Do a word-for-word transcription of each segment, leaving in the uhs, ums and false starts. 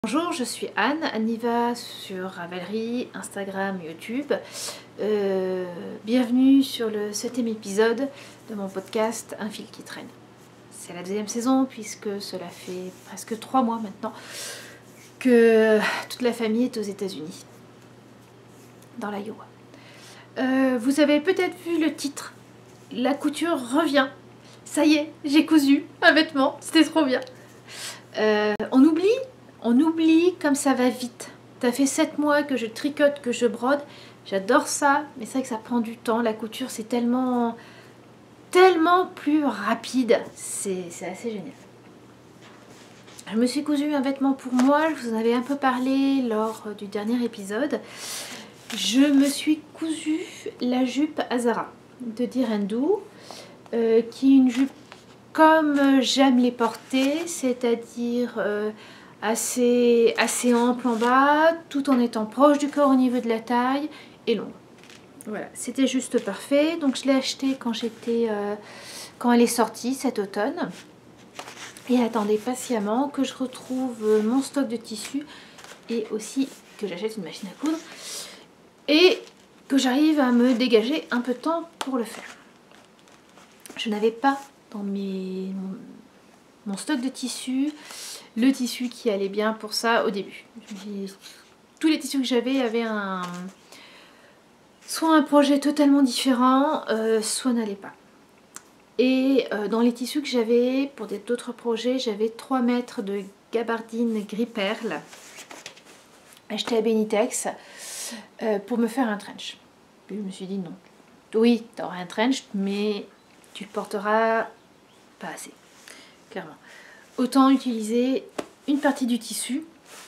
Bonjour, je suis Anne, Anniva sur Ravelry, Instagram, YouTube. Euh, bienvenue sur le septième épisode de mon podcast Un fil qui traîne. C'est la deuxième saison puisque cela fait presque trois mois maintenant que toute la famille est aux États-Unis, dans l'Iowa. Euh, vous avez peut-être vu le titre, la couture revient. Ça y est, j'ai cousu un vêtement, c'était trop bien. Euh, on oublie On oublie comme ça va vite. Ça fait sept mois que je tricote, que je brode. J'adore ça, mais c'est vrai que ça prend du temps. La couture, c'est tellement, tellement plus rapide. C'est assez génial. Je me suis cousu un vêtement pour moi. Je vous en avais un peu parlé lors du dernier épisode. Je me suis cousu la jupe Azara de Direndou, euh, qui est une jupe comme j'aime les porter, c'est-à-dire euh, assez, assez ample en bas, tout en étant proche du corps au niveau de la taille et longue. Voilà, c'était juste parfait. Donc je l'ai acheté quand j'étais, euh, quand elle est sortie cet automne. Et attendez patiemment que je retrouve mon stock de tissus et aussi que j'achète une machine à coudre et que j'arrive à me dégager un peu de temps pour le faire. Je n'avais pas dans mes, mon, mon stock de tissus le tissu qui allait bien pour ça au début. Tous les tissus que j'avais avaient un soit un projet totalement différent, euh, soit n'allait pas. Et euh, dans les tissus que j'avais pour d'autres projets, j'avais trois mètres de gabardine gris perle acheté à Benitex euh, pour me faire un trench. Puis je me suis dit non. Oui, tu auras un trench, mais tu le porteras pas assez, clairement. Autant utiliser une partie du tissu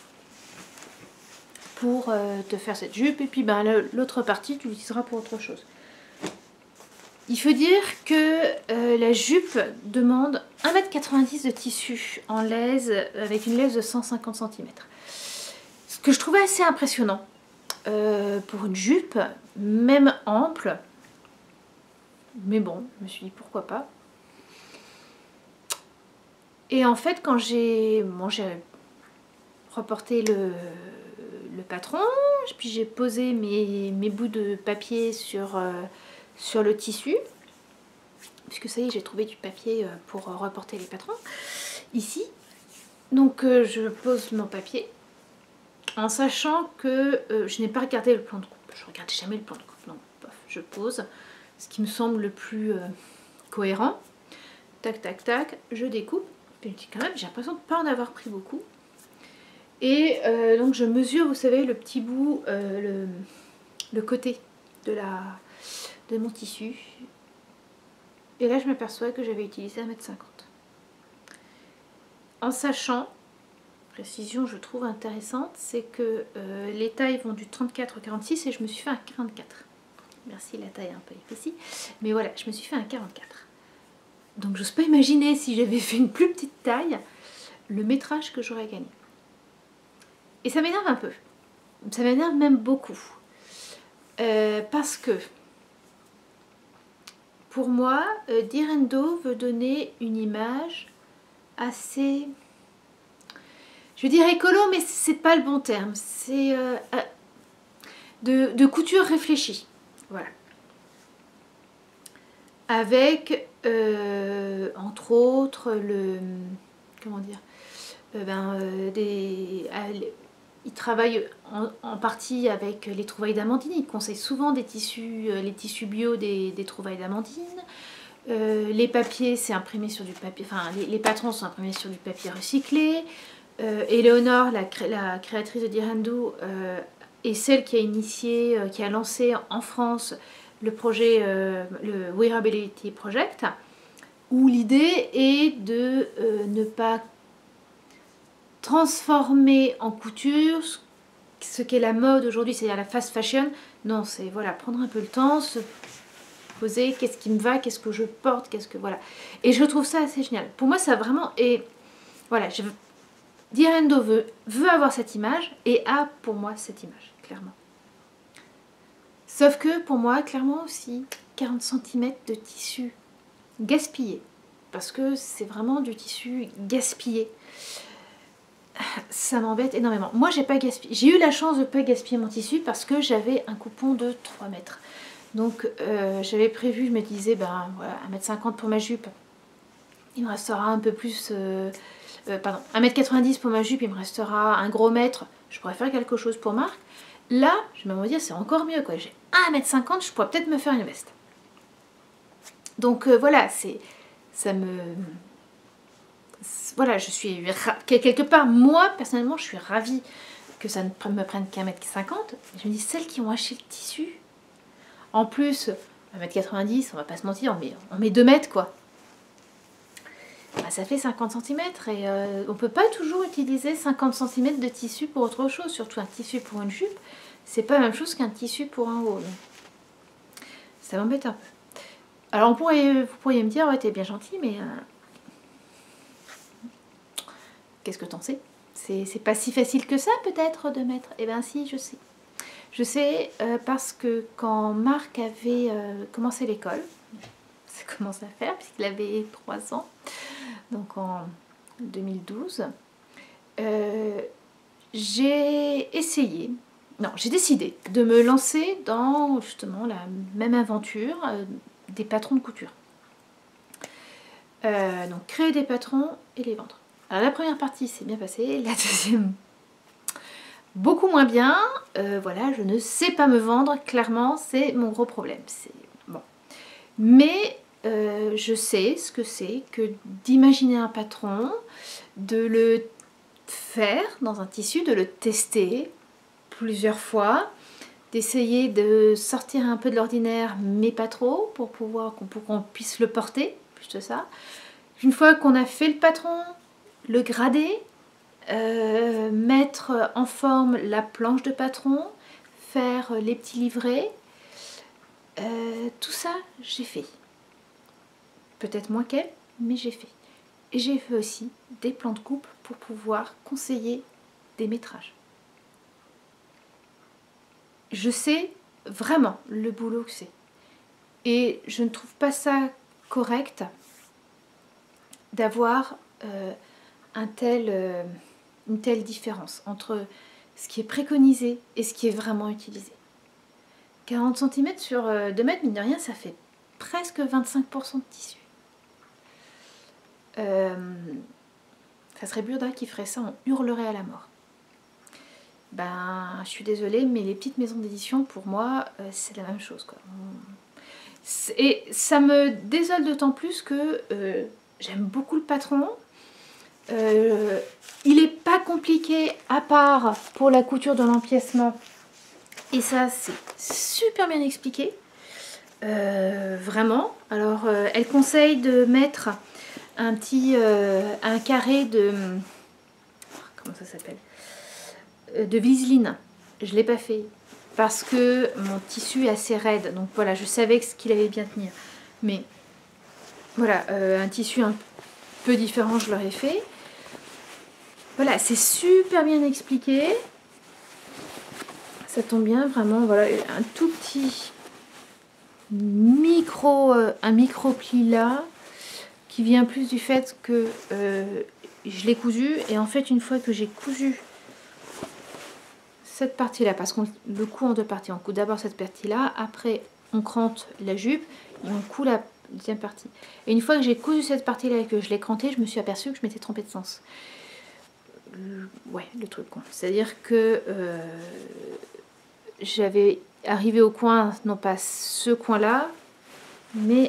pour euh, te faire cette jupe et puis ben, l'autre partie tu l'utiliseras pour autre chose. Il faut dire que euh, la jupe demande un mètre quatre-vingt-dix de tissu en laise avec une laise de cent cinquante centimètres. Ce que je trouvais assez impressionnant euh, pour une jupe, même ample. Mais bon, je me suis dit pourquoi pas. Et en fait, quand j'ai bon, reporté le, le patron, puis j'ai posé mes, mes bouts de papier sur, euh, sur le tissu, puisque ça y est, j'ai trouvé du papier pour reporter les patrons, ici. Donc euh, je pose mon papier, en sachant que euh, je n'ai pas regardé le plan de coupe. Je ne regarde jamais le plan de coupe, donc pof, je pose, ce qui me semble le plus euh, cohérent. Tac, tac, tac, je découpe. Quand même, j'ai l'impression de ne pas en avoir pris beaucoup. Et euh, donc je mesure, vous savez, le petit bout, euh, le, le côté de, la, de mon tissu. Et là, je m'aperçois que j'avais utilisé un mètre cinquante. En sachant, précision je trouve intéressante, c'est que euh, les tailles vont du trente-quatre au quarante-six et je me suis fait un quarante-quatre. Merci, la taille est un peu épaissie. Mais voilà, je me suis fait un quarante-quatre. Donc j'ose pas imaginer si j'avais fait une plus petite taille, le métrage que j'aurais gagné. Et ça m'énerve un peu. Ça m'énerve même beaucoup. Euh, parce que, pour moi, euh, Direndou veut donner une image assez... Je veux dire écolo, mais c'est pas le bon terme. C'est euh, de, de couture réfléchie. Voilà. Avec, euh, entre autres, le... Comment dire euh, ben, euh, des... Il travaille en, en partie avec les trouvailles d'Amandine. Il conseille souvent des tissus, euh, les tissus bio des, des trouvailles d'Amandine. Euh, les papiers, c'est imprimé sur du papier. Enfin, les, les patrons sont imprimés sur du papier recyclé. Euh, Éléonore, la, cré, la créatrice de Direndou, euh, est celle qui a initié, euh, qui a lancé en France le projet, euh, le Wearability Project, où l'idée est de euh, ne pas transformer en couture ce qu'est la mode aujourd'hui, c'est-à-dire la fast fashion. Non, c'est voilà, prendre un peu le temps, se poser, qu'est-ce qui me va, qu'est-ce que je porte, qu'est-ce que voilà. Et je trouve ça assez génial. Pour moi, ça vraiment est voilà, je Direndou veut, veut avoir cette image et a pour moi cette image, clairement. Sauf que pour moi, clairement aussi, quarante centimètres de tissu gaspillé, parce que c'est vraiment du tissu gaspillé. ça m'embête énormément. Moi, j'ai pas gaspillé. J'ai eu la chance de ne pas gaspiller mon tissu parce que j'avais un coupon de trois mètres. Donc, euh, j'avais prévu, je me disais, ben voilà, un mètre cinquante pour ma jupe. Il me restera un peu plus... Euh, euh, pardon, un mètre quatre-vingt-dix pour ma jupe, il me restera un gros mètre. Je pourrais faire quelque chose pour Marc. Là, je vais me dire, c'est encore mieux, quoi. J'ai un mètre cinquante, je pourrais peut-être me faire une veste. Donc, euh, voilà, c'est... Ça me... Voilà, je suis... Quelque part, moi, personnellement, je suis ravie que ça ne me prenne qu'un mètre cinquante. Je me dis, celles qui ont acheté le tissu... En plus, un mètre quatre-vingt-dix, on va pas se mentir, on met, on met deux mètres, quoi. Bah, ça fait cinquante centimètres et euh, on peut pas toujours utiliser cinquante centimètres de tissu pour autre chose, surtout un tissu pour une jupe, c'est pas la même chose qu'un tissu pour un haut. Ça m'embête un peu. Alors on pourrait, vous pourriez me dire, ouais, t'es bien gentil, mais euh, qu'est-ce que t'en sais? C'est pas si facile que ça peut-être de mettre. Eh bien si, je sais. Je sais euh, parce que quand Marc avait euh, commencé l'école, ça commence à faire puisqu'il avait trois ans, donc en deux mille douze, euh, j'ai essayé, non, j'ai décidé de me lancer dans justement la même aventure euh, des patrons de couture. Euh, donc créer des patrons et les vendre. Alors la première partie s'est bien passée, la deuxième beaucoup moins bien. Euh, voilà, je ne sais pas me vendre, clairement, c'est mon gros problème. Bon. Mais euh, je sais ce que c'est que d'imaginer un patron, de le faire dans un tissu, de le tester plusieurs fois, d'essayer de sortir un peu de l'ordinaire, mais pas trop, pour pouvoir pour qu'on puisse le porter, juste ça. Une fois qu'on a fait le patron, le grader, euh, mettre en forme la planche de patron, faire les petits livrets, euh, tout ça, j'ai fait. Peut-être moins qu'elle, mais j'ai fait. Et j'ai fait aussi des plans de coupe pour pouvoir conseiller des métrages. Je sais vraiment le boulot que c'est. Et je ne trouve pas ça correct d'avoir euh, un tel, euh, une telle différence entre ce qui est préconisé et ce qui est vraiment utilisé. quarante centimètres sur euh, deux mètres, mine de rien, ça fait presque vingt-cinq pour cent de tissu. Euh, ça serait Burda qui ferait ça, on hurlerait à la mort. Ben, je suis désolée, mais les petites maisons d'édition, pour moi, euh, c'est la même chose, quoi. Et ça me désole d'autant plus que euh, j'aime beaucoup le patron. Euh, il n'est pas compliqué à part pour la couture de l'empiècement. Et ça, c'est super bien expliqué. Euh, vraiment. Alors, euh, elle conseille de mettre un petit euh, un carré de... Comment ça s'appelle? De Viseline. Je ne l'ai pas fait parce que mon tissu est assez raide. Donc voilà, je savais qu'il allait bien tenir. Mais voilà, euh, un tissu un peu différent, je l'aurais fait. Voilà, c'est super bien expliqué. Ça tombe bien, vraiment. Voilà, un tout petit micro, euh, un micro pli là, qui vient plus du fait que euh, je l'ai cousu. Et en fait, une fois que j'ai cousu cette partie là, parce qu'on le coud en deux parties, on coud d'abord cette partie là, après on crante la jupe et on coud la deuxième partie. Et une fois que j'ai cousu cette partie là et que je l'ai crantée, je me suis aperçue que je m'étais trompée de sens. Le, ouais, le truc con. C'est-à-dire que euh, j'avais arrivé au coin, non pas ce coin là, mais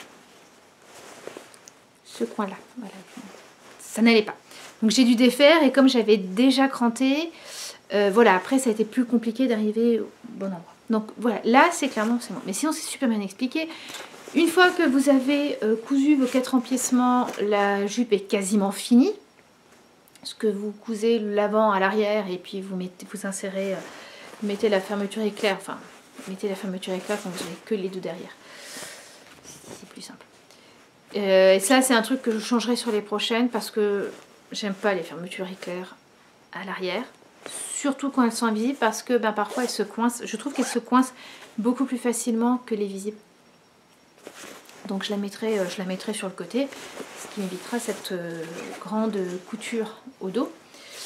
ce coin là. Voilà. Ça n'allait pas. Donc j'ai dû défaire et comme j'avais déjà cranté, Euh, voilà, après ça a été plus compliqué d'arriver au bon endroit. Donc voilà, là c'est clairement c'est moi. Mais sinon c'est super bien expliqué. Une fois que vous avez euh, cousu vos quatre empiècements, la jupe est quasiment finie. Parce que vous cousez l'avant à l'arrière et puis vous mettez, vous insérez, euh, vous mettez la fermeture éclair, enfin, vous mettez la fermeture éclair quand vous n'avez que les deux derrière. C'est plus simple. Euh, et ça c'est un truc que je changerai sur les prochaines parce que j'aime pas les fermetures éclair à l'arrière. Surtout quand elles sont invisibles parce que ben, parfois elles se coincent. Je trouve qu'elles se coincent beaucoup plus facilement que les visibles. Donc je la mettrai, je la mettrai sur le côté, ce qui m'évitera cette euh, grande couture au dos.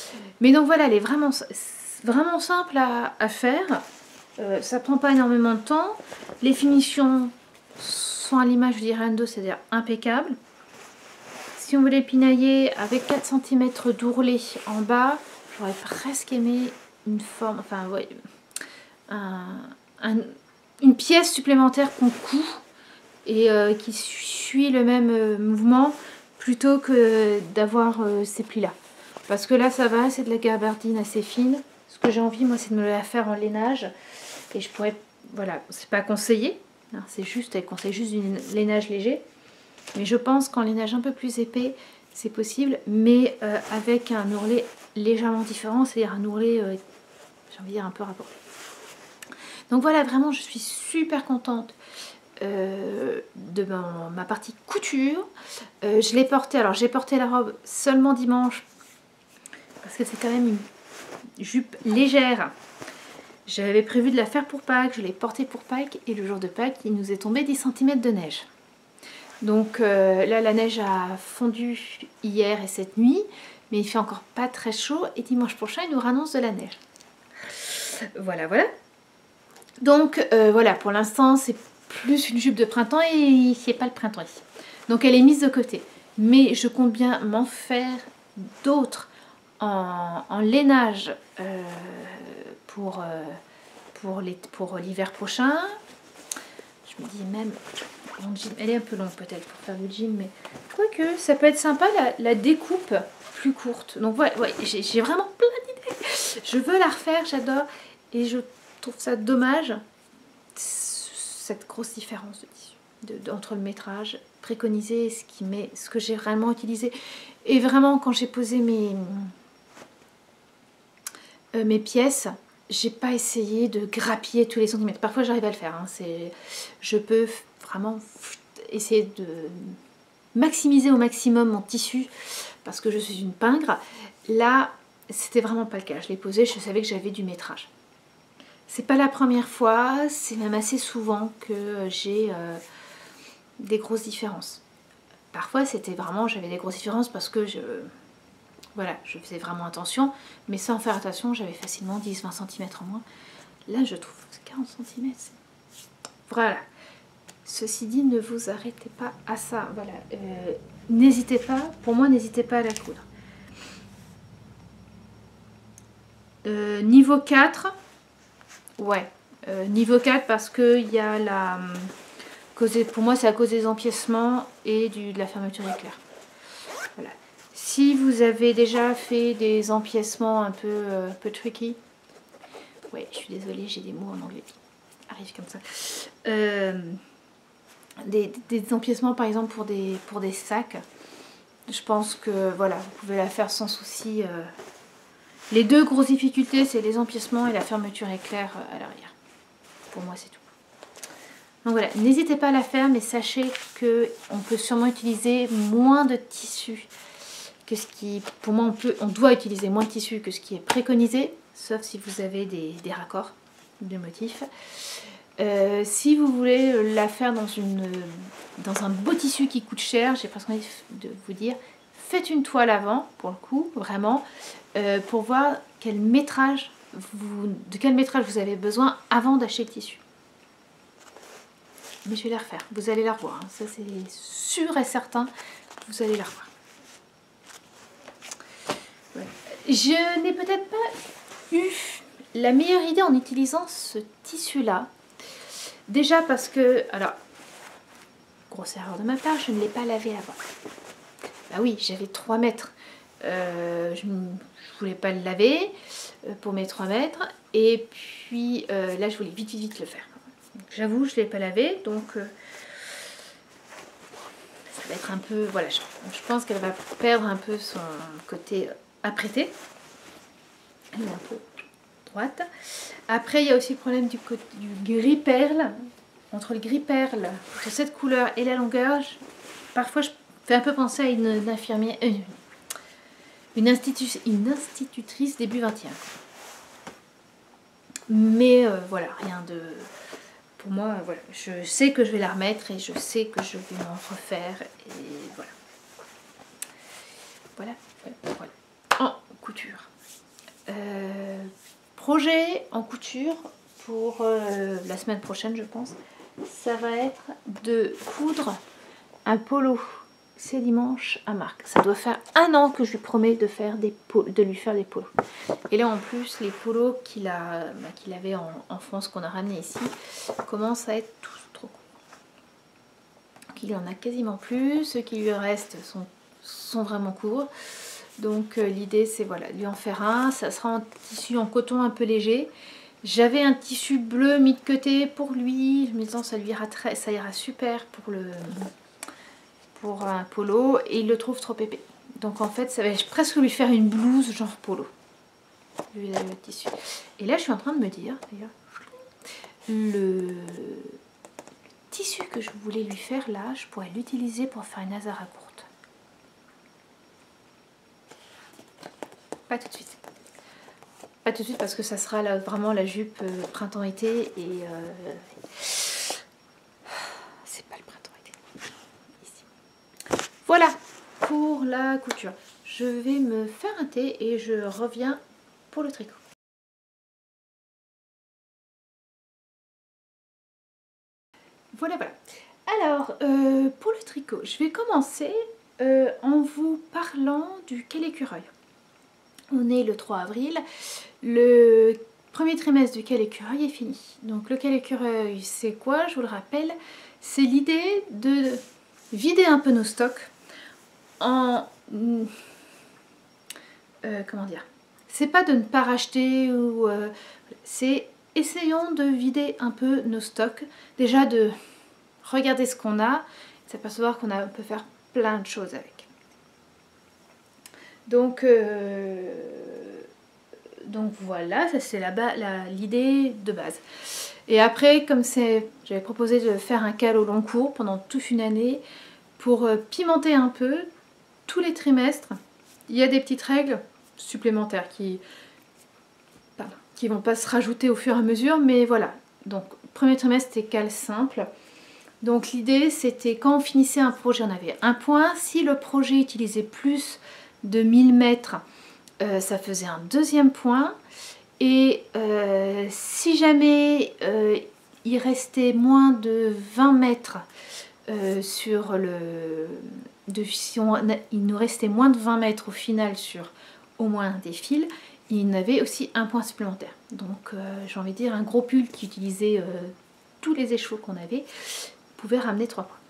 Mais donc voilà, elle est vraiment, vraiment simple à, à faire. Euh, ça prend pas énormément de temps. Les finitions sont à l'image du Rando, c'est-à-dire impeccables. Si on veut les pinailler avec quatre centimètres d'ourlet en bas, j'aurais presque aimé une forme, enfin, ouais, un, un, une pièce supplémentaire qu'on coud et euh, qui suit le même euh, mouvement plutôt que d'avoir euh, ces plis-là. Parce que là, ça va, c'est de la gabardine assez fine. Ce que j'ai envie, moi, c'est de me la faire en lainage. Et je pourrais, voilà, c'est pas conseillé, hein, c'est juste, elle conseille juste du lainage léger. Mais je pense qu'en lainage un peu plus épais, c'est possible, mais euh, avec un ourlet légèrement différent, c'est-à-dire un ourlet, euh, j'ai envie de dire, un peu rapporté. Donc voilà, vraiment, je suis super contente euh, de ma, ma partie couture. Euh, je l'ai portée, alors j'ai porté la robe seulement dimanche, parce que c'est quand même une jupe légère. J'avais prévu de la faire pour Pâques, je l'ai portée pour Pâques, et le jour de Pâques, il nous est tombé dix centimètres de neige. Donc euh, là, la neige a fondu hier et cette nuit, mais il fait encore pas très chaud, et dimanche prochain, il nous annonce de la neige. Voilà, voilà. Donc euh, voilà, pour l'instant, c'est plus une jupe de printemps, et c'est pas le printemps ici. Donc elle est mise de côté. Mais je compte bien m'en faire d'autres en, en lainage euh, pour, euh, pour, les, pour l'hiver prochain. Je me dis même, mon jean, elle est un peu longue peut-être pour faire le jean, mais quoique ça peut être sympa la, la découpe plus courte. Donc ouais, ouais j'ai vraiment plein d'idées. Je veux la refaire, j'adore, et je trouve ça dommage, cette grosse différence de tissu de, de, entre le métrage préconisé et ce, qui met, ce que j'ai vraiment utilisé. Et vraiment, quand j'ai posé mes, euh, mes pièces, j'ai pas essayé de grappiller tous les centimètres. Parfois j'arrive à le faire, hein. Je peux vraiment essayer de maximiser au maximum mon tissu parce que je suis une pingre. Là, c'était vraiment pas le cas. Je l'ai posé, je savais que j'avais du métrage. C'est pas la première fois, c'est même assez souvent que j'ai euh, des grosses différences. Parfois, c'était vraiment, j'avais des grosses différences parce que je, voilà, je faisais vraiment attention, mais sans faire attention, j'avais facilement dix à vingt centimètres en moins. Là, je trouve que quarante centimètres, voilà. Ceci dit, ne vous arrêtez pas à ça. Voilà, euh, n'hésitez pas, pour moi, n'hésitez pas à la coudre. Euh, niveau quatre, ouais, euh, niveau quatre parce que il y a la, causée, pour moi, c'est à cause des empiècements et du, de la fermeture éclair. Voilà. Si vous avez déjà fait des empiècements un peu, euh, un peu tricky, ouais, je suis désolée, j'ai des mots en anglais qui arrivent comme ça. Euh, Des, des empiècements par exemple pour des, pour des sacs, je pense que voilà, vous pouvez la faire sans souci. Euh. Les deux grosses difficultés, c'est les empiècements et la fermeture éclair à l'arrière. Pour moi, c'est tout. Donc voilà, n'hésitez pas à la faire, mais sachez qu'on peut sûrement utiliser moins de tissu que ce qui, pour moi, on, peut, on doit utiliser moins de tissu que ce qui est préconisé, sauf si vous avez des, des raccords de motifs. Euh, si vous voulez la faire dans, une, dans un beau tissu qui coûte cher, j'ai presque envie de vous dire, faites une toile avant, pour le coup, vraiment, euh, pour voir quel métrage vous, de quel métrage vous avez besoin avant d'acheter le tissu. Mais je vais la refaire, vous allez la revoir, hein. Ça c'est sûr et certain, vous allez la revoir. Ouais. Je n'ai peut-être pas eu la meilleure idée en utilisant ce tissu-là. Déjà parce que, alors, grosse erreur de ma part, je ne l'ai pas lavé avant. Bah oui, j'avais trois mètres. Euh, je ne voulais pas le laver euh, pour mes trois mètres. Et puis euh, là, je voulais vite, vite, vite le faire. J'avoue, je ne l'ai pas lavé. Donc, euh, ça va être un peu... Voilà, je, je pense qu'elle va perdre un peu son côté apprêté. Elle est un peu droite. Après, il y a aussi le problème du, du gris perle. Entre le gris perle de cette couleur et la longueur, je, parfois je fais un peu penser à une, une infirmière, euh, une, institu, une institutrice début vingt et un. Mais euh, voilà, rien de... Pour moi, voilà, je sais que je vais la remettre et je sais que je vais m'en refaire. Et voilà. Voilà, voilà, voilà. En couture. Euh, projet en couture pour euh, la semaine prochaine, je pense. Ça va être de coudre un polo. C'est dimanche à Marc. Ça doit faire un an que je lui promets de, faire des de lui faire des polos. Et là en plus, les polos qu'il a, bah, qu'il avait en, en France, qu'on a ramené ici, commencent à être tous trop courts. Donc il en a quasiment plus. Ceux qui lui restent sont, sont vraiment courts. Donc euh, l'idée c'est voilà, lui en faire un. Ça sera en tissu en coton un peu léger. J'avais un tissu bleu mis de côté pour lui. Je me disais ça lui ira très, ça ira super pour le... pour un polo et il le trouve trop épais. Donc en fait ça va presque lui faire une blouse genre polo. Vu le tissu. Et là je suis en train de me dire d'ailleurs le tissu que je voulais lui faire là, je pourrais l'utiliser pour faire une azara courte. Pas tout de suite. Pas tout de suite parce que ça sera là, vraiment la jupe euh, printemps-été et euh, c'est pas le printemps-été. Ici. Voilà pour la couture. Je vais me faire un thé et je reviens pour le tricot. Voilà, voilà. Alors, euh, pour le tricot, je vais commencer euh, en vous parlant du quel écureuil. On est le trois avril. Le premier trimestre du quel écureuil est fini. Donc le quel écureuil, c'est quoi? Je vous le rappelle, c'est l'idée de vider un peu nos stocks en... Euh, comment dire? C'est pas de ne pas racheter ou... Euh, c'est essayons de vider un peu nos stocks. Déjà de regarder ce qu'on a, s'apercevoir qu'on peut faire plein de choses avec. Donc... Euh, Donc voilà, ça c'est l'idée de base. Et après, comme c'est, j'avais proposé de faire un cal au long cours pendant toute une année pour euh, pimenter un peu tous les trimestres. Il y a des petites règles supplémentaires qui pardon, qui vont pas se rajouter au fur et à mesure, mais voilà. Donc premier trimestre c'était cal simple. Donc l'idée c'était quand on finissait un projet, on avait un point. Si le projet utilisait plus de mille mètres, Euh, ça faisait un deuxième point et euh, si jamais euh, il restait moins de vingt mètres euh, sur le de, si on, il nous restait moins de vingt mètres au final sur au moins des fils, il y avait aussi un point supplémentaire. Donc euh, j'ai envie de dire un gros pull qui utilisait euh, tous les échos qu'on avait pouvait ramener trois points.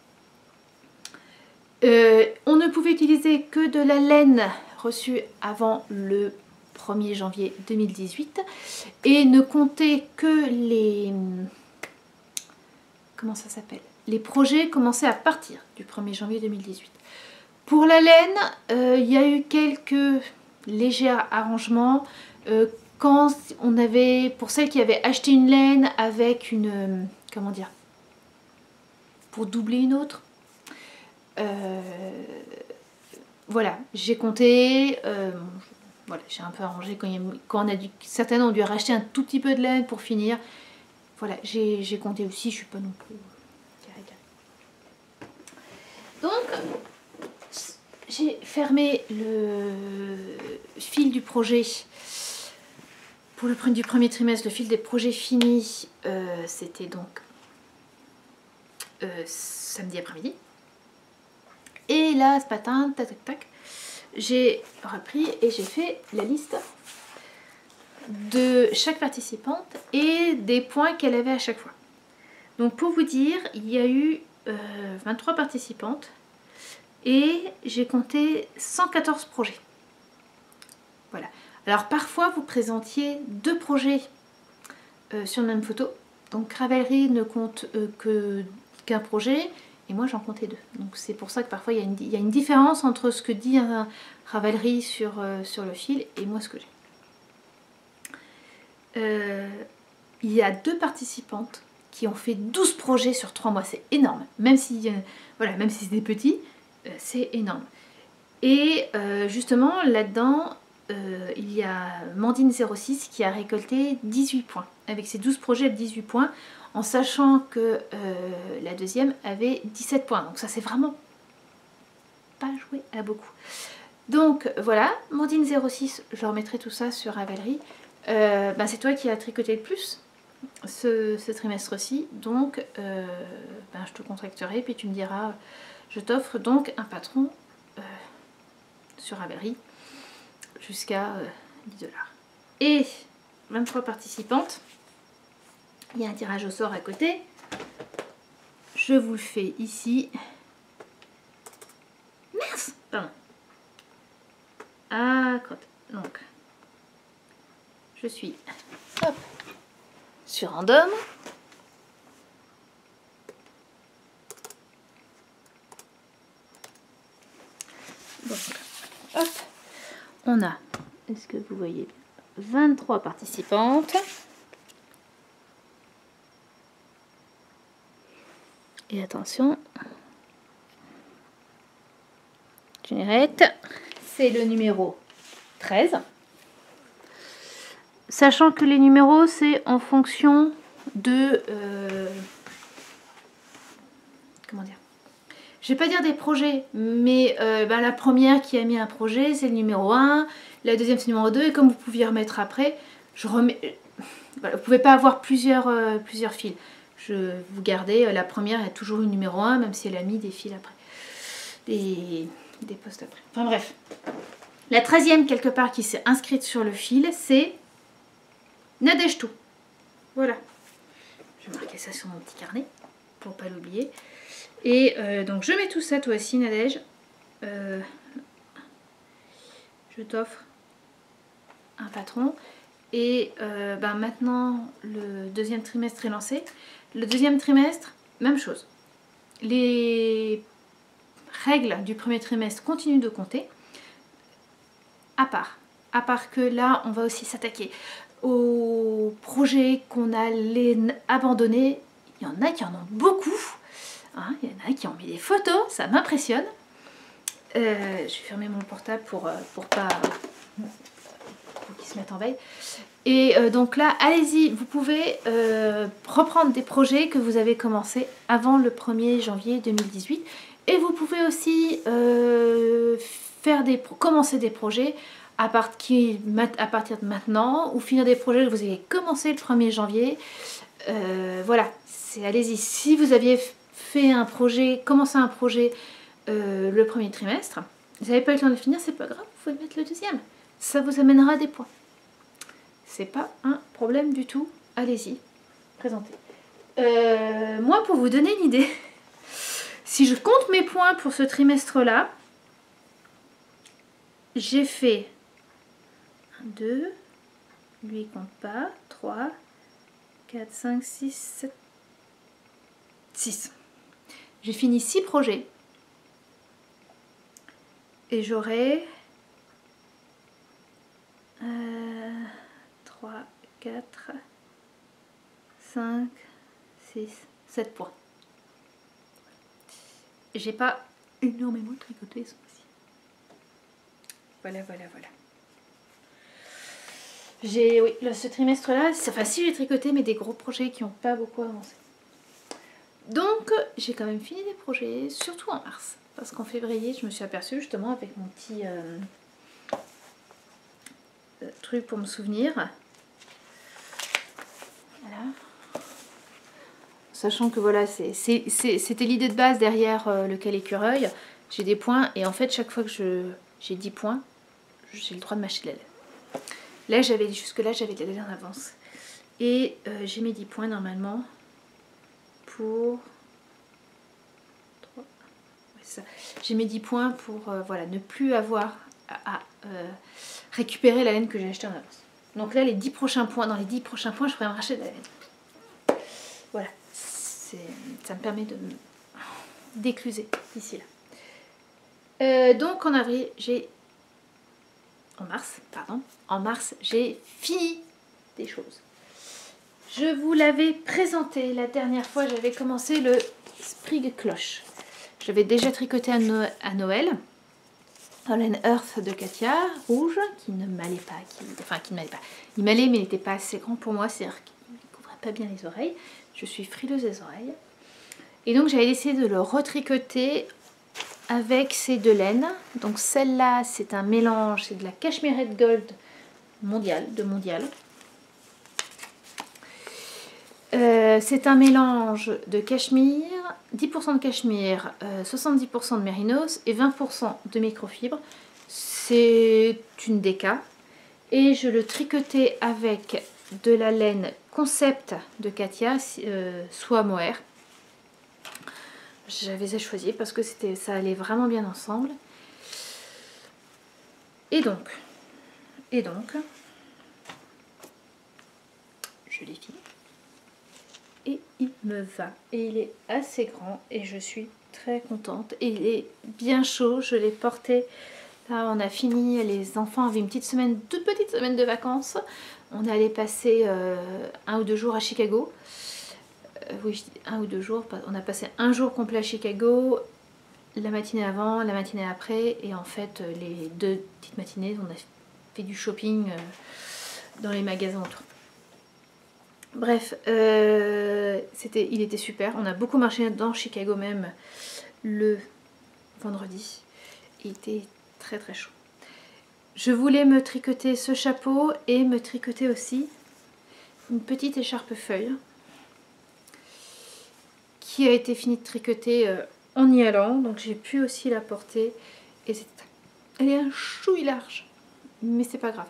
Euh, on ne pouvait utiliser que de la laine reçue avant le premier janvier deux mille dix-huit et ne compter que les comment ça s'appelle les projets commençaient à partir du premier janvier deux mille dix-huit. Pour la laine, euh, il y a eu quelques légers arrangements euh, quand on avait, pour celles qui avaient acheté une laine avec une euh, comment dire, pour doubler une autre. Euh, voilà, j'ai compté, euh, voilà, j'ai un peu arrangé quand, il y a, quand on a dû, certaines ont dû racheter un tout petit peu de laine pour finir. Voilà, j'ai compté aussi, je suis pas non plus carré carré. Donc, j'ai fermé le fil du projet pour le du premier trimestre, le fil des projets finis, euh, c'était donc euh, samedi après-midi. Et là, ce matin, tac tac tac, j'ai repris et j'ai fait la liste de chaque participante et des points qu'elle avait à chaque fois. Donc pour vous dire, il y a eu euh, vingt-trois participantes et j'ai compté cent quatorze projets. Voilà. Alors parfois vous présentiez deux projets euh, sur la même photo. Donc Ravelry ne compte euh, que qu'un projet. Et moi j'en comptais deux. Donc c'est pour ça que parfois il y a une, il y a une différence entre ce que dit un Ravelry sur, euh, sur le fil et moi ce que j'ai. Euh, il y a deux participantes qui ont fait douze projets sur trois mois. C'est énorme. Même si, euh, voilà, même si c'est des petits, euh, c'est énorme. Et euh, justement là-dedans, euh, il y a Mandine zéro six qui a récolté dix-huit points. Avec ses douze projets de dix-huit points. En sachant que euh, la deuxième avait dix-sept points. Donc ça c'est vraiment pas joué à beaucoup. Donc voilà, Mandine zéro six, je remettrai tout ça sur Ravelry. Euh, ben, c'est toi qui as tricoté le plus ce, ce trimestre-ci, donc euh, ben, je te contacterai, puis tu me diras, je t'offre donc un patron euh, sur Ravelry jusqu'à euh, dix dollars. Et vingt-trois participantes, il y a un tirage au sort à côté, je vous le fais ici. Mince, pardon. Ah, donc, je suis hop, sur Random. Donc, hop, on a, est-ce que vous voyez, vingt-trois participantes. Et attention, Générette, c'est le numéro treize. Sachant que les numéros, c'est en fonction de... Euh, comment dire? Je vais pas dire des projets, mais euh, ben, la première qui a mis un projet, c'est le numéro un. La deuxième, c'est le numéro deux. Et comme vous pouviez remettre après, je remets... Voilà, vous ne pouvez pas avoir plusieurs, euh, plusieurs fils. Je, vous gardez, la première est toujours le numéro un, même si elle a mis des fils après. Des, des postes après. Enfin bref. La treizième, quelque part, qui s'est inscrite sur le fil, c'est Nadège Tout. Voilà. Je vais marquer ça sur mon petit carnet, pour ne pas l'oublier. Et euh, donc, je mets tout ça, toi aussi, Nadège. Euh, je t'offre un patron. Et euh, ben maintenant, le deuxième trimestre est lancé. Le deuxième trimestre, même chose. Les règles du premier trimestre continuent de compter. À part. À part que là, on va aussi s'attaquer aux projets qu'on a les abandonnés. Il y en a qui en ont beaucoup. Hein, il y en a qui ont mis des photos. Ça m'impressionne. Euh, je vais fermer mon portable pour, pour pas... pour qu'ils se mettent en veille. Et euh, donc là, allez-y, vous pouvez euh, reprendre des projets que vous avez commencé avant le premier janvier deux mille dix-huit. Et vous pouvez aussi euh, faire des, commencer des projets à, part qui, à partir de maintenant, ou finir des projets que vous avez commencé le premier janvier. Euh, voilà, allez-y. Si vous aviez fait un projet, commencé un projet euh, le premier trimestre, vous n'avez pas eu le temps de finir, c'est pas grave, vous pouvez mettre le deuxième. Ça vous amènera des points. C'est pas un problème du tout. Allez-y, présentez. Euh, moi, pour vous donner une idée, si je compte mes points pour ce trimestre-là, j'ai fait un, deux, lui il compte pas, trois, quatre, cinq, six, sept, six. J'ai fini six projets. Et j'aurai euh, trois, quatre, cinq, six, sept points. J'ai pas énormément tricoté ce mois-ci. Voilà, voilà, voilà. J'ai, oui, là, ce trimestre-là, c'est facile, j'ai tricoté, mais des gros projets qui n'ont pas beaucoup avancé. Donc, j'ai quand même fini des projets, surtout en mars. Parce qu'en février, je me suis aperçue justement avec mon petit euh, euh, truc pour me souvenir. Voilà. Sachant que voilà, c'était l'idée de base derrière euh, le Cal-Écureuil. J'ai des points et en fait, chaque fois que j'ai dix points, j'ai le droit de m'acheter de la laine. Là, j'avais jusque-là, j'avais de la laine en avance. Et euh, j'ai mes dix points normalement pour... J'ai mes dix points pour euh, voilà, ne plus avoir à, à euh, récupérer la laine que j'ai achetée en avance. Donc là, les dix prochains points, dans les dix prochains points, je pourrais me racheter de la laine. Voilà, ça me permet de d'écluser d'ici là. Euh, donc en avril, j'ai... En mars, pardon. En mars, j'ai fini des choses. Je vous l'avais présenté la dernière fois, j'avais commencé le Sprig Cloche. Je l'avais déjà tricoté à, no à Noël. Holland Earth de Katia, rouge, qui ne m'allait pas. Qui, enfin, qui ne m'allait pas. Il m'allait, mais il n'était pas assez grand pour moi. C'est-à-dire qu'il ne couvrait pas bien les oreilles. Je suis frileuse des oreilles. Et donc, j'avais décidé de le retricoter avec ces deux laines. Donc celle-là, c'est un mélange, c'est de la Cashmere Gold mondial, de mondial. Euh, c'est un mélange de cachemire, dix pour cent de cachemire, euh, soixante-dix pour cent de mérinos et vingt pour cent de microfibre. C'est une déca. Et je le tricotais avec de la laine Concept de Katia, euh, soie mohair. J'avais à choisir parce que c'était, ça allait vraiment bien ensemble. Et donc, et donc, je l'ai fini. Et il me va. Et il est assez grand et je suis très contente. Et il est bien chaud, je l'ai porté. Là, on a fini, les enfants avaient une petite semaine, toute petite semaine de vacances. On allait passer euh, un ou deux jours à Chicago. Euh, oui, je dis un ou deux jours. On a passé un jour complet à Chicago, la matinée avant, la matinée après. Et en fait, les deux petites matinées, on a fait du shopping euh, dans les magasins autour. Bref, euh, c'était, il était super. On a beaucoup marché dans Chicago même le vendredi. Il était très très chaud. Je voulais me tricoter ce chapeau et me tricoter aussi une petite écharpe feuille qui a été finie de tricoter euh, en y allant. Donc j'ai pu aussi la porter. Et c'est, elle est un chouille large, mais c'est pas grave.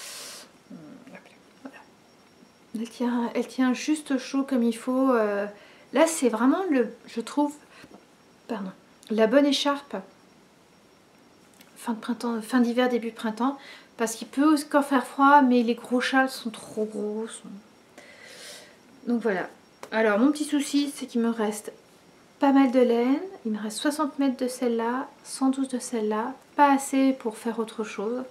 Elle tient, elle tient juste chaud comme il faut. Euh, là, c'est vraiment, le, je trouve, pardon, la bonne écharpe fin de printemps, fin d'hiver, début de printemps, parce qu'il peut encore faire froid, mais les gros châles sont trop gros. Sont... Donc voilà. Alors, mon petit souci, c'est qu'il me reste pas mal de laine. Il me reste soixante mètres de celle-là, cent douze de celle-là. Pas assez pour faire autre chose.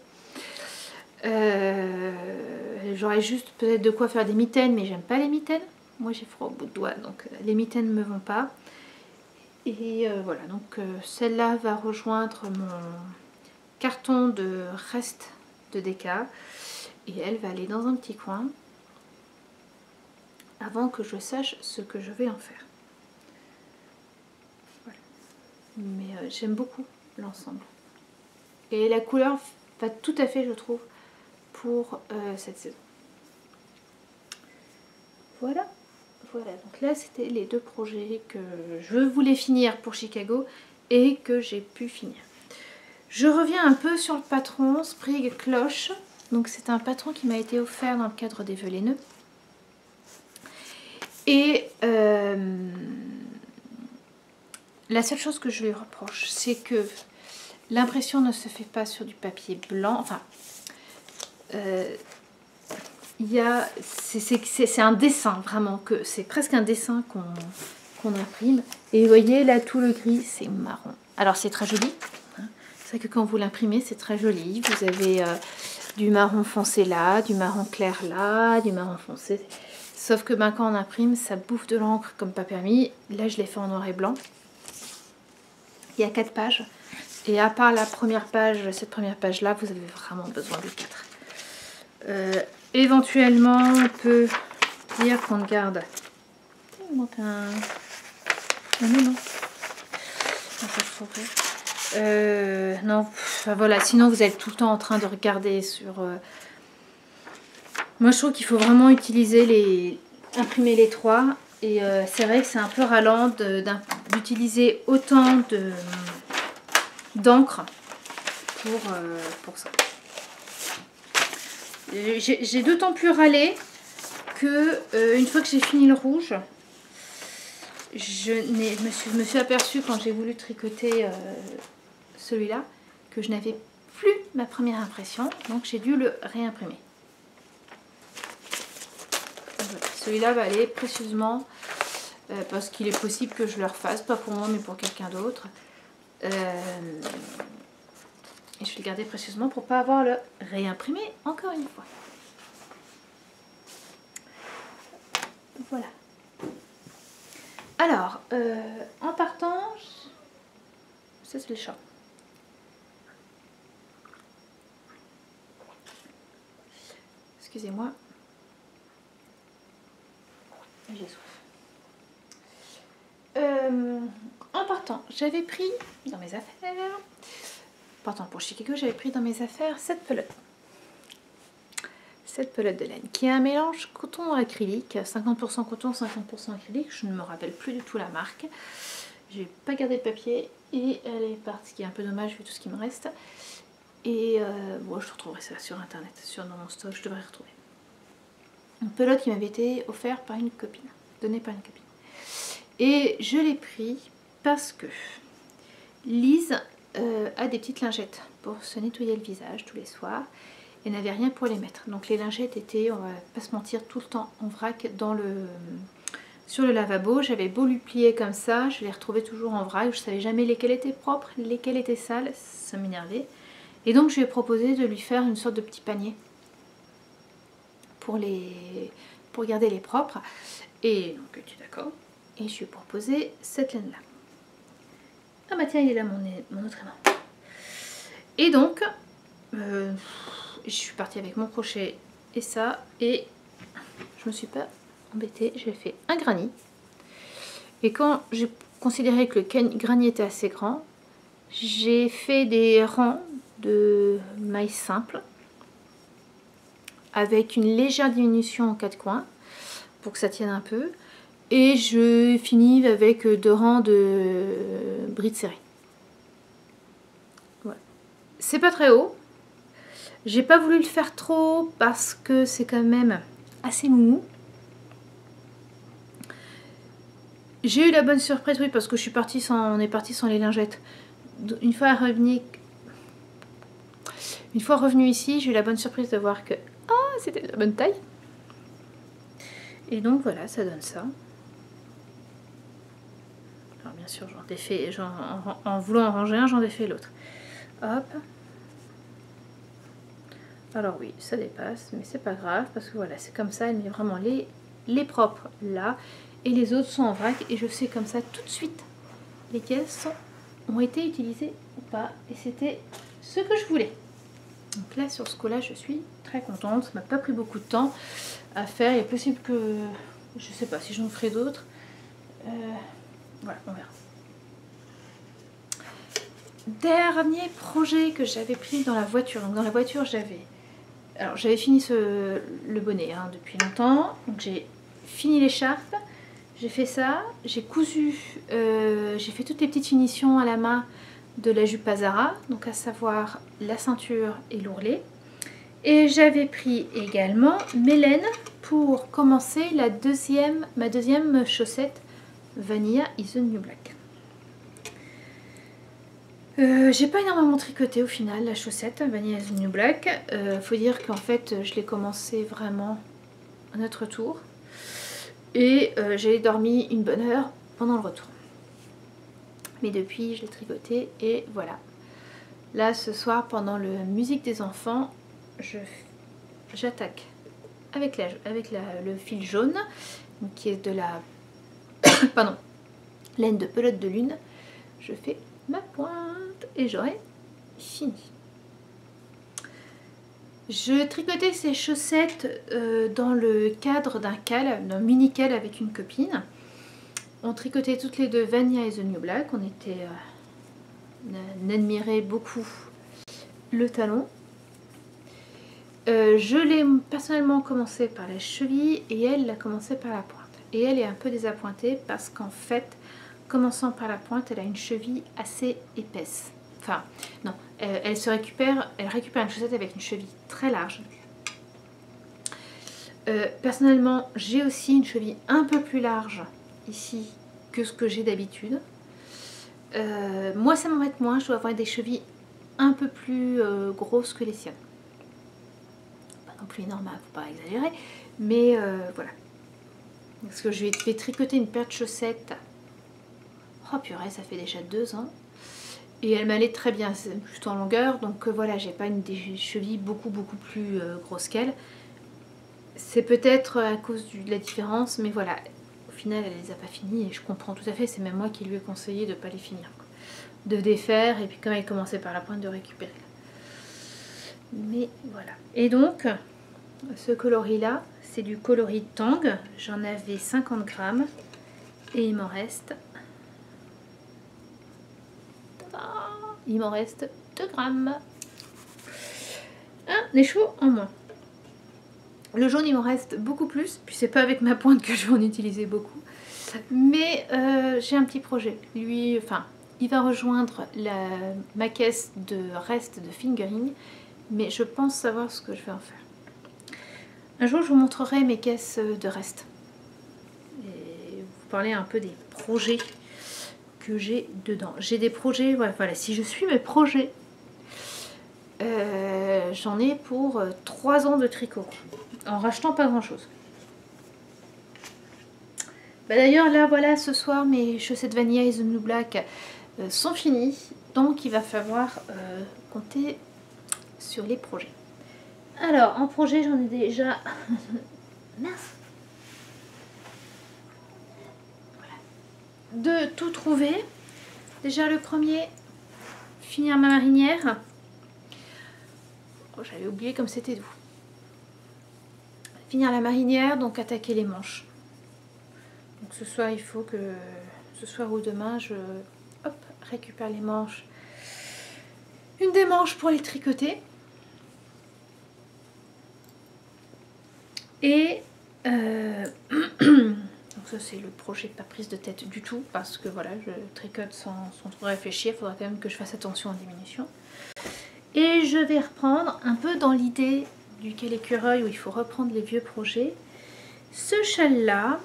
Euh, J'aurais juste peut-être de quoi faire des mitaines, mais j'aime pas les mitaines. Moi j'ai froid au bout de doigt, donc les mitaines ne me vont pas. Et euh, voilà, donc euh, celle-là va rejoindre mon carton de reste de déca. Et elle va aller dans un petit coin avant que je sache ce que je vais en faire. Voilà. Mais euh, j'aime beaucoup l'ensemble. Et la couleur va tout à fait, je trouve, pour euh, cette saison. Voilà, voilà. Donc là, c'était les deux projets que je voulais finir pour Chicago et que j'ai pu finir. Je reviens un peu sur le patron Sprig Cloche. Donc c'est un patron qui m'a été offert dans le cadre des vœux laineux. Et euh, la seule chose que je lui reproche, c'est que l'impression ne se fait pas sur du papier blanc. Enfin, euh, il y a, c'est un dessin vraiment, que c'est presque un dessin qu'on qu'on imprime. Et vous voyez là, tout le gris, c'est marron. Alors c'est très joli. Hein. C'est vrai que quand vous l'imprimez, c'est très joli. Vous avez euh, du marron foncé là, du marron clair là, du marron foncé. Sauf que ben, quand on imprime, ça bouffe de l'encre comme pas permis. Là, je l'ai fait en noir et blanc. Il y a quatre pages. Et à part la première page, cette première page-là, vous avez vraiment besoin de quatre. Euh, éventuellement, on peut dire qu'on garde... Il manque un... Non, non, non. Euh, non, enfin, voilà. Sinon, vous êtes tout le temps en train de regarder sur... Euh... Moi, je trouve qu'il faut vraiment utiliser les... imprimer les trois. Et euh, c'est vrai que c'est un peu ralent d'utiliser autant de d'encre pour, euh, pour ça. J'ai d'autant plus râlé que euh, une fois que j'ai fini le rouge, je, me, suis, me suis aperçue quand j'ai voulu tricoter euh, celui-là que je n'avais plus ma première impression, donc j'ai dû le réimprimer. Voilà. Celui-là va aller précieusement euh, parce qu'il est possible que je le refasse, pas pour moi mais pour quelqu'un d'autre. Euh, et je vais le garder précieusement pour ne pas avoir le réimprimé encore une fois. Voilà. Alors, euh, en partant, ça c'est le chat. Excusez-moi. J'ai soif. Euh, en en partant, j'avais pris dans mes affaires, en partant pour Chicago, j'avais pris dans mes affaires cette pelote. Cette pelote de laine, qui est un mélange coton acrylique, cinquante pour cent coton, cinquante pour cent acrylique, je ne me rappelle plus du tout la marque. J'ai pas gardé le papier et elle est partie, ce qui est un peu dommage vu tout ce qui me reste. Et euh, bon, je retrouverai ça sur internet, sur dans mon stock, je devrais retrouver. Une pelote qui m'avait été offerte par une copine, donnée par une copine. Et je l'ai pris parce que Lise euh, a des petites lingettes pour se nettoyer le visage tous les soirs et n'avait rien pour les mettre. Donc les lingettes étaient, on va pas se mentir, tout le temps en vrac dans le, sur le lavabo. J'avais beau lui plier comme ça, je les retrouvais toujours en vrac. Je savais jamais lesquelles étaient propres, lesquelles étaient sales, ça m'énervait. Et donc je lui ai proposé de lui faire une sorte de petit panier pour, les, pour garder les propres. Et donc tu es d'accord? Et je lui ai proposé cette laine là. Ah bah tiens, il est là mon, mon autre aimant. Et donc, euh, je suis partie avec mon crochet et ça. Et je me suis pas embêtée, j'ai fait un granny. Et quand j'ai considéré que le granny était assez grand, j'ai fait des rangs de mailles simples avec une légère diminution en quatre coins pour que ça tienne un peu. Et je finis avec deux rangs de brides serrées. Voilà. C'est pas très haut. J'ai pas voulu le faire trop parce que c'est quand même assez mou. J'ai eu la bonne surprise, oui, parce que je suis partie sans, on est parti sans les lingettes. Une fois revenu, une fois revenu ici, j'ai eu la bonne surprise de voir que ah, c'était de la bonne taille. Et donc voilà, ça donne ça. Alors bien sûr, j'en défais, en, en, en voulant en ranger un, j'en défais l'autre. Hop. Alors oui, ça dépasse, mais c'est pas grave parce que voilà, c'est comme ça. Elle met vraiment les, les propres là et les autres sont en vrac et je sais comme ça tout de suite lesquels sont, ont été utilisés ou pas. Et c'était ce que je voulais. Donc là, sur ce coup-là, je suis très contente. Ça m'a pas pris beaucoup de temps à faire. Il est possible que, je sais pas si j'en ferai d'autres. Euh, Voilà, on verra. Dernier projet que j'avais pris dans la voiture. Donc dans la voiture, j'avais... Alors j'avais fini ce, le bonnet hein, depuis longtemps. Donc j'ai fini l'écharpe. J'ai fait ça. J'ai cousu... Euh, j'ai fait toutes les petites finitions à la main de la jupe Zara. Donc à savoir la ceinture et l'ourlet. Et j'avais pris également mes laines pour commencer la deuxième, ma deuxième chaussette Vanilla is the New Black. Euh, j'ai pas énormément tricoté au final la chaussette Vanilla is the New Black. Euh, faut dire qu'en fait je l'ai commencé vraiment à notre tour. Et euh, j'ai dormi une bonne heure pendant le retour. Mais depuis je l'ai tricoté et voilà. Là ce soir pendant le musique des enfants, je j'attaque avec, la, avec la, le fil jaune qui est de la pardon, laine de pelote de lune. Je fais ma pointe et j'aurai fini. Je tricotais ces chaussettes euh, dans le cadre d'un cal, d'un mini cal avec une copine. On tricotait toutes les deux Vanilla is the New Black. On était, euh, on admirait beaucoup le talon. Euh, je l'ai personnellement commencé par la cheville et elle l'a commencé par la pointe. Et elle est un peu désappointée parce qu'en fait, commençant par la pointe, elle a une cheville assez épaisse. Enfin, non, elle, elle se récupère, elle récupère une chaussette avec une cheville très large. Euh, personnellement, j'ai aussi une cheville un peu plus large ici que ce que j'ai d'habitude. Euh, moi, ça m'embête moins, je dois avoir des chevilles un peu plus euh, grosses que les siennes. Pas non plus énorme, faut pas exagérer, mais euh, voilà. Parce que je vais tricoter une paire de chaussettes. Oh purée, ça fait déjà deux ans. Et elle m'allait très bien, c'est juste en longueur. Donc euh, voilà, j'ai pas une des chevilles beaucoup beaucoup plus euh, grosses qu'elle. C'est peut-être à cause du, de la différence, mais voilà. Au final, elle les a pas finies et je comprends tout à fait. C'est même moi qui lui ai conseillé de ne pas les finir. Quoi. De défaire et puis quand elle commençait par la pointe, de récupérer. Mais voilà. Et donc, ce coloris là, c'est du coloris Tang, j'en avais cinquante grammes et il m'en reste il m'en reste deux grammes. Un échou en moins. Le jaune, il m'en reste beaucoup plus, puis c'est pas avec ma pointe que je vais en utiliser beaucoup. Mais euh, j'ai un petit projet. Lui, enfin, il va rejoindre la, ma caisse de reste de fingering, mais je pense savoir ce que je vais en faire. Un jour, je vous montrerai mes caisses de reste. Et vous parler un peu des projets que j'ai dedans. J'ai des projets, voilà, voilà, si je suis mes projets, euh, j'en ai pour trois ans de tricot, en rachetant pas grand chose. Bah d'ailleurs là voilà, ce soir mes chaussettes Vanilla et The New Black euh, sont finies, donc il va falloir euh, compter sur les projets. Alors en projet j'en ai déjà mince voilà. De tout trouver. Déjà le premier, finir ma marinière. Oh, j'avais oublié comme c'était doux. Finir la marinière, donc attaquer les manches. Donc ce soir, il faut que ce soir ou demain, je hop, récupère les manches. Une des manches pour les tricoter. Et euh, donc ça c'est le projet pas prise de tête du tout, parce que voilà, je tricote sans, sans trop réfléchir. Il faudra quand même que je fasse attention en diminution. Et je vais reprendre un peu dans l'idée du quel écureuil où il faut reprendre les vieux projets. Ce châle là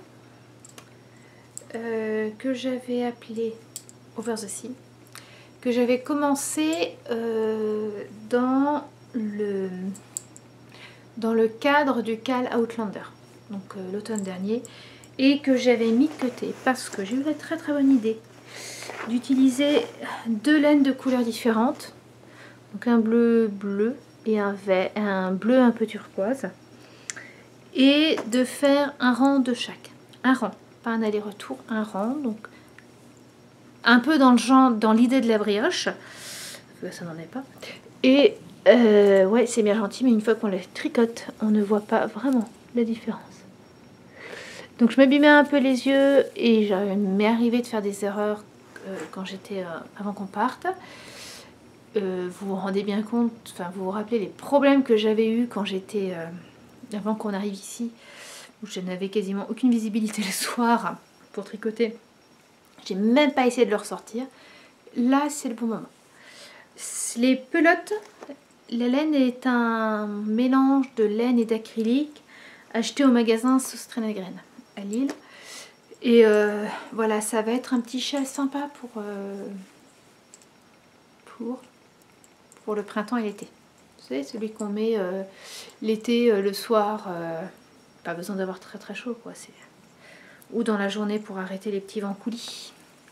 euh, que j'avais appelé Over the Sea, que j'avais commencé euh, dans le dans le cadre du Cal Outlander, donc euh, l'automne dernier, et que j'avais mis de côté parce que j'ai eu la très très bonne idée d'utiliser deux laines de couleurs différentes, donc un bleu bleu et un vert, un bleu un peu turquoise, et de faire un rang de chaque, un rang, pas un aller-retour, un rang, donc un peu dans le genre, dans l'idée de la brioche, parce que ça n'en est pas, et euh, ouais c'est bien gentil, mais une fois qu'on les tricote, on ne voit pas vraiment la différence. Donc je m'abîmais un peu les yeux et il m'est arrivé de faire des erreurs euh, quand j'étais euh, avant qu'on parte. Euh, vous vous rendez bien compte, enfin vous vous rappelez les problèmes que j'avais eu quand j'étais euh, avant qu'on arrive ici, où je n'avais quasiment aucune visibilité le soir pour tricoter. J'ai même pas essayé de le ressortir. Là c'est le bon moment. Les pelotes, la laine est un mélange de laine et d'acrylique acheté au magasin Sauce Traîne à Graines à Lille. Et euh, voilà, ça va être un petit châle sympa pour, euh, pour, pour le printemps et l'été. Vous savez, celui qu'on met euh, l'été, euh, le soir, euh, pas besoin d'avoir très très chaud, quoi. Ou dans la journée pour arrêter les petits vents coulis.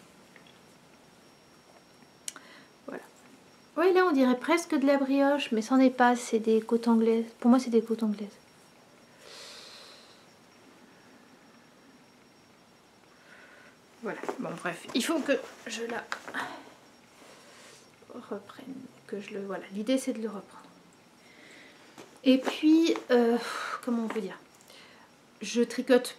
Voilà. Oui, là on dirait presque de la brioche, mais c'en est pas, c'est des côtes anglaises. Pour moi, c'est des côtes anglaises. Voilà, bon bref, il faut que je la reprenne, que je le, voilà, l'idée c'est de le reprendre. Et puis, euh, comment on peut dire, je tricote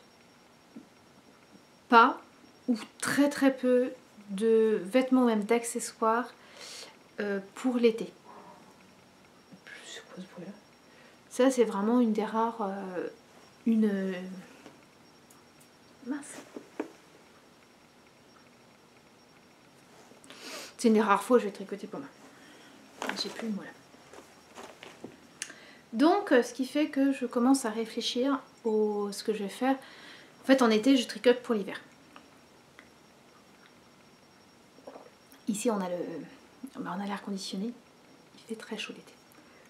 pas ou très très peu de vêtements, même d'accessoires euh, pour l'été. C'est quoi ce bruit-là? Ça c'est vraiment une des rares, euh, une euh, mince. C'est une des rares fois où je vais tricoter pour moi. J'ai plus le mot là. Donc, ce qui fait que je commence à réfléchir au ce que je vais faire. En fait, en été, je tricote pour l'hiver. Ici, on a le, ben, on a l'air conditionné. Il fait très chaud l'été.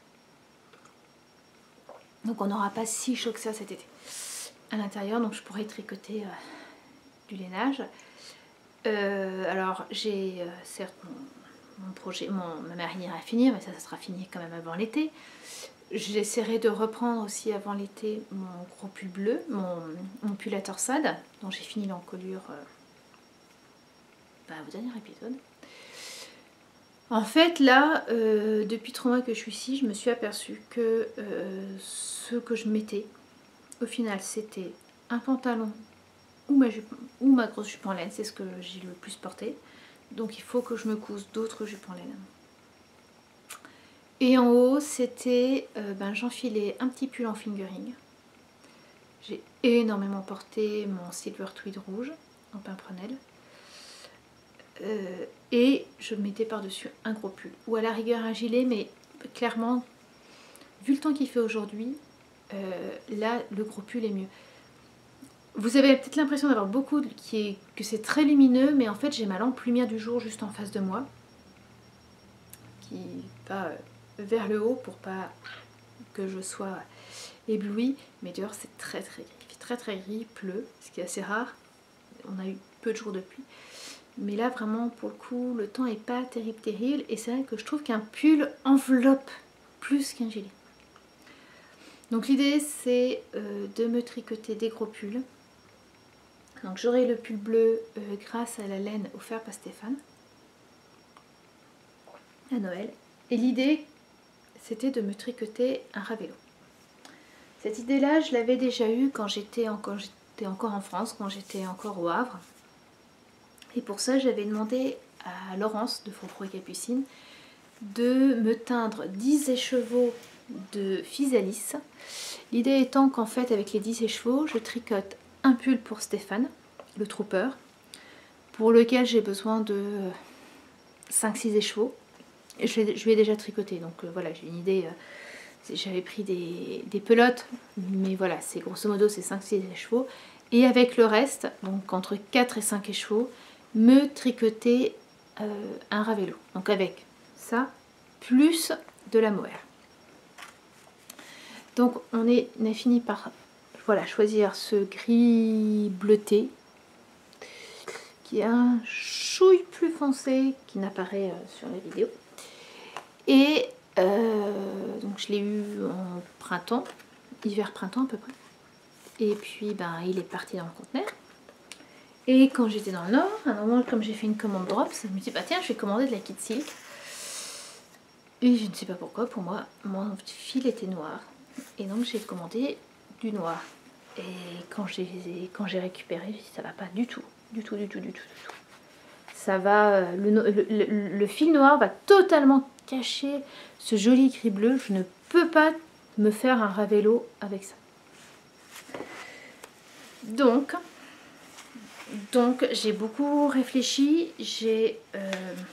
Donc, on n'aura pas si chaud que ça cet été. À l'intérieur, donc je pourrais tricoter euh, du lainage. Euh, alors, j'ai euh, certes mon, mon projet, mon, ma marinière à finir, mais ça, ça sera fini quand même avant l'été. J'essaierai de reprendre aussi avant l'été mon gros pull bleu, mon, mon pull à torsade, dont j'ai fini l'encolure euh, bah, au dernier épisode. En fait, là, euh, depuis trois mois que je suis ici, je me suis aperçue que euh, ce que je mettais, au final, c'était un pantalon ou ma, jupe, ou ma grosse jupe en laine, c'est ce que j'ai le plus porté. Donc il faut que je me couse d'autres jupes en laine. Et en haut, c'était, euh, ben, j'enfilais un petit pull en fingering. J'ai énormément porté mon silver tweed rouge en pimprenelle. Euh, et je mettais par-dessus un gros pull. Ou à la rigueur un gilet, mais clairement, vu le temps qu'il fait aujourd'hui, euh, là, le gros pull est mieux. Vous avez peut-être l'impression d'avoir beaucoup, de, qui est, que c'est très lumineux, mais en fait, j'ai ma lampe lumière du jour juste en face de moi, qui va vers le haut pour pas que je sois éblouie. Mais dehors, c'est très très gris. Il fait très très gris, il pleut, ce qui est assez rare. On a eu peu de jours de pluie. Mais là, vraiment, pour le coup, le temps est pas terrible terrible. Et c'est vrai que je trouve qu'un pull enveloppe plus qu'un gilet. Donc l'idée, c'est euh, de me tricoter des gros pulls. Donc j'aurai le pull bleu euh, grâce à la laine offerte par Stéphane à Noël. Et l'idée, c'était de me tricoter un Ravello. Cette idée-là, je l'avais déjà eue quand j'étais encore, j'étais encore en France, quand j'étais encore au Havre. Et pour ça, j'avais demandé à Laurence de Frofro et Capucine de me teindre dix écheveaux de physalis. L'idée étant qu'en fait, avec les dix écheveaux, je tricote un pull pour Stéphane, le trooper, pour lequel j'ai besoin de cinq six écheveaux. Je, je lui ai déjà tricoté, donc euh, voilà, j'ai une idée. Euh, J'avais pris des, des pelotes, mais voilà, c'est grosso modo c'est cinq six écheveaux. Et avec le reste, donc entre quatre et cinq écheveaux, me tricoter euh, un Ravello. Donc avec ça, plus de la mohair. Donc on, est, on a fini par voilà, choisir ce gris bleuté, qui est un chouille plus foncé qui n'apparaît euh, sur la vidéo. Et euh, donc je l'ai eu en printemps, hiver-printemps à peu près. Et puis ben, il est parti dans le conteneur. Et quand j'étais dans le Nord, à un moment, comme j'ai fait une commande drop, je me suis dit, bah tiens, je vais commander de la Kit Silk. Et je ne sais pas pourquoi, pour moi, mon fil était noir. Et donc j'ai commandé du noir. Et quand j'ai quand j'ai récupéré, j'ai dit, ça va pas du tout, du tout, du tout, du tout, du tout. Ça va, le, le, le, le fil noir va totalement cacher ce joli gris bleu. Je ne peux pas me faire un Ravello avec ça. Donc... Donc j'ai beaucoup réfléchi, j'ai euh,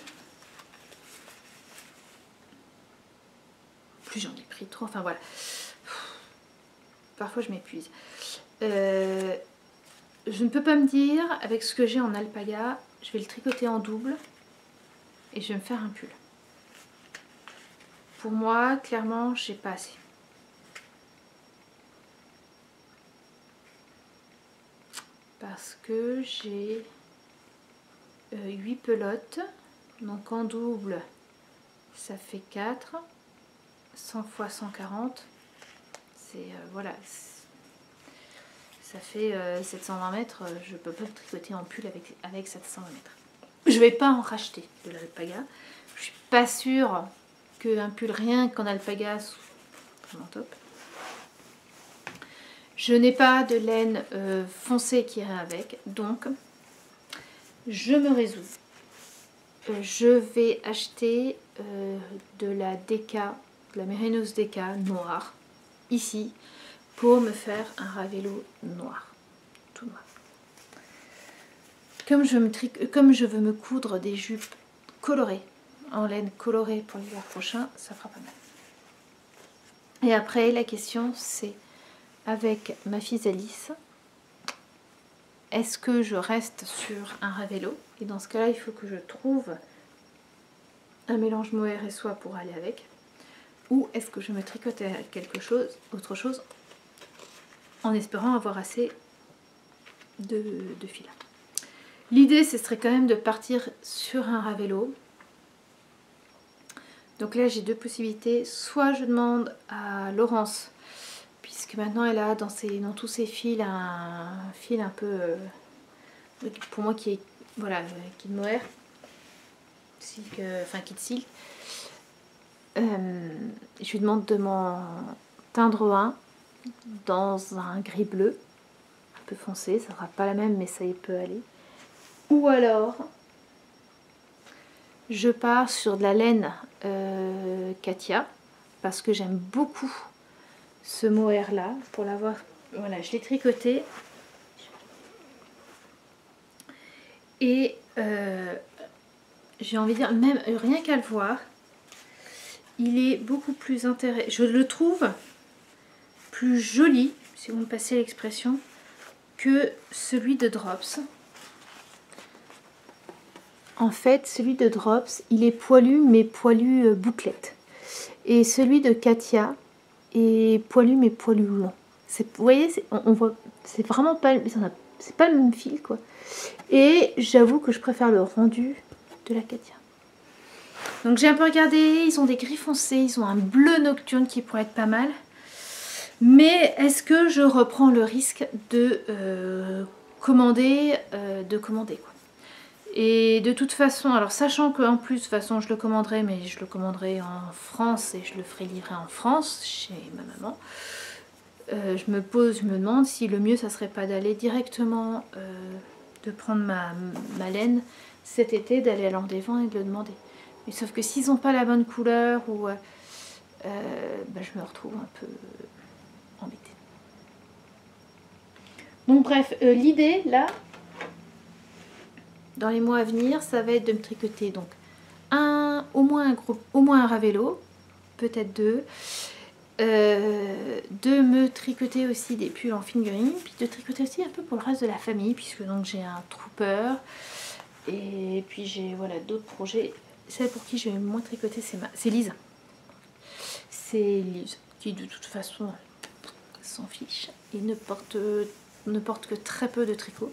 plus j'en ai pris trop, enfin voilà, parfois je m'épuise. Euh, je ne peux pas me dire avec ce que j'ai en alpaga, je vais le tricoter en double et je vais me faire un pull. Pour moi, clairement, j'ai pas assez. Parce que j'ai euh, huit pelotes, donc en double ça fait quatre, cent fois cent quarante, c'est euh, voilà, ça fait euh, sept cent vingt mètres, je peux pas le tricoter en pull avec, avec sept cent vingt mètres. Je vais pas en racheter de l'alpaga, je suis pas sûre qu'un pull rien qu'en alpaga soit vraiment top. Je n'ai pas de laine euh, foncée qui irait avec, donc je me résous. Euh, je vais acheter euh, de la Deka, de la Mérinos Deka noire, ici, pour me faire un Ravello noir, tout noir. Comme je, me comme je veux me coudre des jupes colorées, en laine colorée pour l'hiver prochain, ça fera pas mal. Et après, la question c'est, avec ma physalis, est-ce que je reste sur un Ravello? Et dans ce cas-là, il faut que je trouve un mélange mohair et soie pour aller avec. Ou est-ce que je me tricote quelque chose, autre chose, en espérant avoir assez de, de fil. L'idée, ce serait quand même de partir sur un Ravello. Donc là, j'ai deux possibilités. Soit je demande à Laurence, puisque maintenant elle a dans, ses, dans tous ses fils un fil un peu, euh, pour moi qui est, voilà, qui est de mohair, silk, euh, enfin qui est de silk. Euh, je lui demande de m'en teindre un dans un gris bleu, un peu foncé, ça sera pas la même mais ça y peut aller. Ou alors je pars sur de la laine euh, Katia parce que j'aime beaucoup ce mohair là. Pour l'avoir, voilà, je l'ai tricoté et euh, j'ai envie de dire, même rien qu'à le voir, il est beaucoup plus intéressant. Je le trouve plus joli, si vous me passez l'expression, que celui de Drops. En fait, celui de Drops, il est poilu, mais poilu euh, bouclette. Et celui de Katia est poilu, mais poilu long. Vous voyez, on, on voit, c'est vraiment pas, c'est pas le même fil, quoi. Et j'avoue que je préfère le rendu de la Katia. Donc j'ai un peu regardé, ils ont des gris foncés, ils ont un bleu nocturne qui pourrait être pas mal. Mais est-ce que je reprends le risque de euh, commander, euh, de commander quoi. Et de toute façon, alors sachant qu'en plus, de toute façon, je le commanderai, mais je le commanderai en France et je le ferai livrer en France, chez ma maman, euh, je me pose, je me demande si le mieux, ça serait pas d'aller directement, euh, de prendre ma, ma laine cet été, d'aller à l'Andévent et de le demander. Mais sauf que s'ils n'ont pas la bonne couleur, ou euh, bah, je me retrouve un peu embêtée. Donc bref, euh, l'idée, là, dans les mois à venir, ça va être de me tricoter donc un, au moins un groupe, au moins un Ravello, peut-être deux, euh, de me tricoter aussi des pulls en fingering, puis de tricoter aussi un peu pour le reste de la famille, puisque donc j'ai un trooper, et puis j'ai voilà d'autres projets. Celle pour qui j'ai moins tricoté, c'est ma... c'est Lise. C'est Lise, qui de toute façon s'en fiche et ne porte, ne porte que très peu de tricot.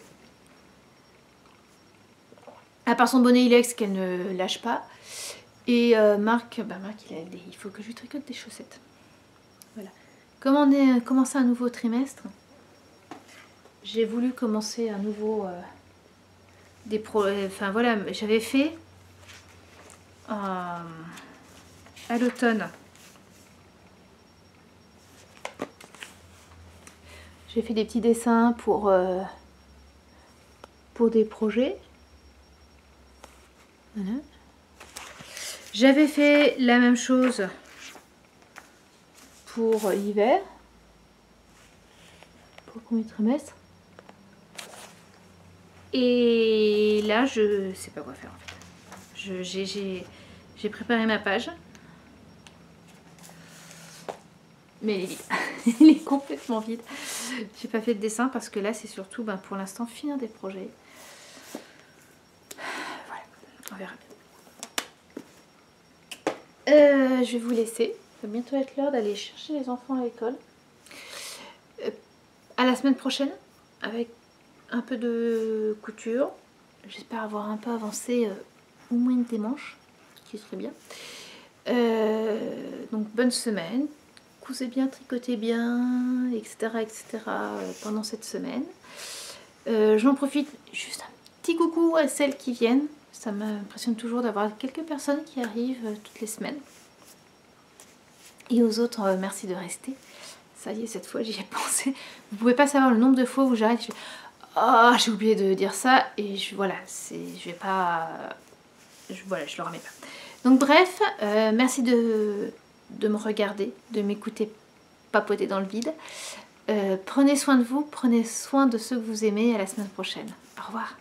À part son bonnet Ilex qu'elle ne lâche pas. Et euh, Marc, bah Marc il, a des, il faut que je lui tricote des chaussettes. Voilà. Comme on est commencé un nouveau trimestre, j'ai voulu commencer un nouveau euh, des pro. Enfin voilà, j'avais fait euh, à l'automne. J'ai fait des petits dessins pour euh, pour des projets. Voilà. J'avais fait la même chose pour l'hiver. Pour le premier trimestre. Et là, je sais pas quoi faire en fait. J'ai préparé ma page. Mais elle est vide. Elle est complètement vide. J'ai pas fait de dessin parce que là, c'est surtout ben, pour l'instant finir des projets. Voilà, on verra bien. Euh, je vais vous laisser. Ça va bientôt être l'heure d'aller chercher les enfants à l'école. Euh, à la semaine prochaine avec un peu de couture. J'espère avoir un peu avancé euh, au moins une des manches, qui serait bien. Euh, donc bonne semaine. Cousez bien, tricotez bien, et cetera et cetera euh, pendant cette semaine. Euh, J'en profite juste un petit coucou à celles qui viennent. Ça m'impressionne toujours d'avoir quelques personnes qui arrivent euh, toutes les semaines. Et aux autres, euh, merci de rester. Ça y est, cette fois j'y ai pensé. Vous pouvez pas savoir le nombre de fois où j'arrête. Je fais, oh, j'ai oublié de dire ça. Et je, voilà, je vais pas... Je, voilà, je le remets pas. Donc bref, euh, merci de... de me regarder, de m'écouter papoter dans le vide. Euh, prenez soin de vous, prenez soin de ceux que vous aimez. À la semaine prochaine. Au revoir.